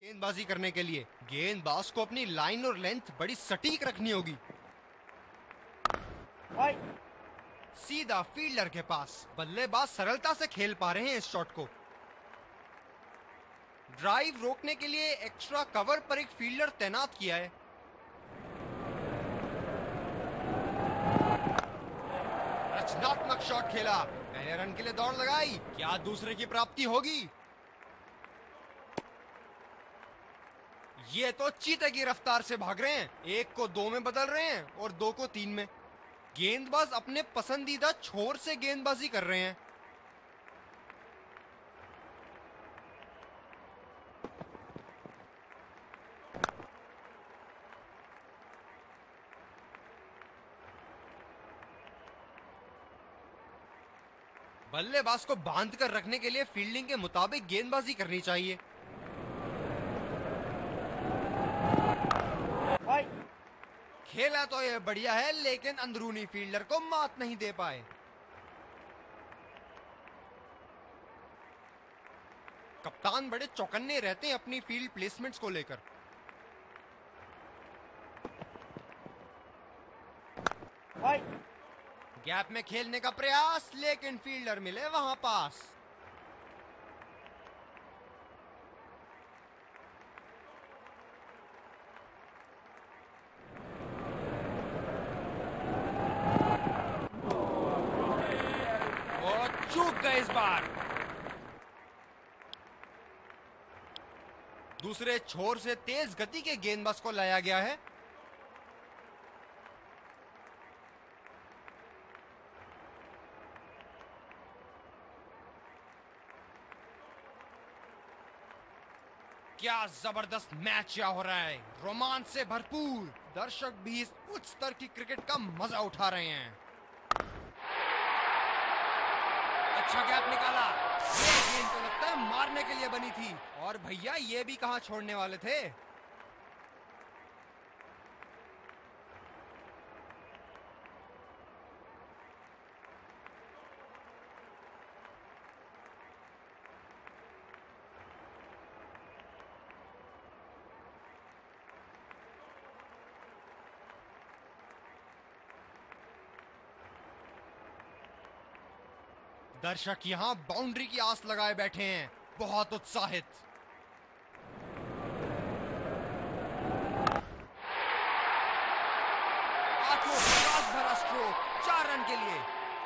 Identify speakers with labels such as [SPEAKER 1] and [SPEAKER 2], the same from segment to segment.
[SPEAKER 1] गेंदबाजी करने के लिए गेंदबाज को अपनी लाइन और लेंथ बड़ी सटीक रखनी होगी। सीधा फील्डर के पास। बल्लेबाज सरलता से खेल पा रहे हैं इस शॉट को। ड्राइव रोकने के लिए एक्स्ट्रा कवर पर एक फील्डर तैनात किया है। रचनात्मक शॉट खेला, पहले रन के लिए दौड़ लगाई, क्या दूसरे की प्राप्ति होगी? ये तो चीते की रफ्तार से भाग रहे हैं, एक को 2 में बदल रहे हैं और 2 को 3 में। गेंदबाज अपने पसंदीदा छोर से गेंदबाजी कर रहे हैं। बल्लेबाज को बांध कर रखने के लिए फील्डिंग के मुताबिक गेंदबाजी करनी चाहिए। खेला तो यह बढ़िया है, लेकिन अंदरूनी फील्डर को मात नहीं दे पाए। कप्तान बड़े चौकन्ने रहते हैं अपनी फील्ड प्लेसमेंट्स को लेकर। गैप में खेलने का प्रयास, लेकिन फील्डर मिले वहां पास। चूक गए इस बार। दूसरे छोर से तेज गति के गेंदबाज को लाया गया है। क्या जबरदस्त मैच हो रहा है, रोमांच से भरपूर। दर्शक भी इस उच्च स्तर की क्रिकेट का मजा उठा रहे हैं। अच्छा गैप निकाला। ये गेंद तो लगता है मारने के लिए बनी थी, और भैया ये भी कहां छोड़ने वाले थे। दर्शक यहां बाउंड्री की आस लगाए बैठे हैं, बहुत उत्साहित। आठों विकास भरा स्ट्रोक, 4 रन के लिए।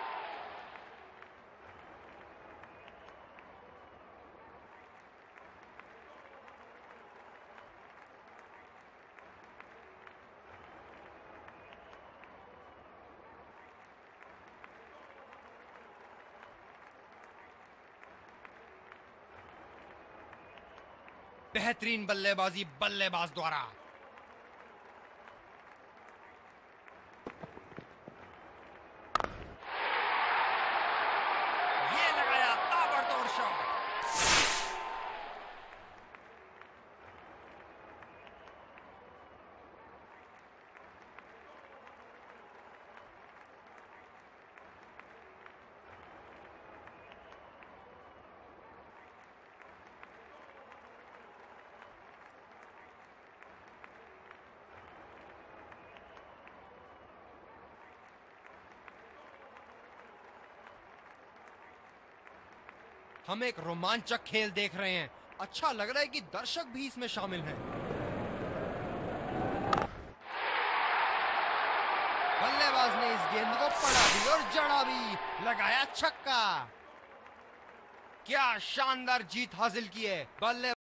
[SPEAKER 1] बेहतरीन बल्लेबाजी बल्लेबाज द्वारा। ये लगाया ताबड़तोड़ शॉट। हम एक रोमांचक खेल देख रहे हैं। अच्छा लग रहा है कि दर्शक भी इसमें शामिल हैं। बल्लेबाज ने इस गेंद को पड़ा भी और जड़ा भी, लगाया छक्का। क्या शानदार जीत हासिल की है बल्ले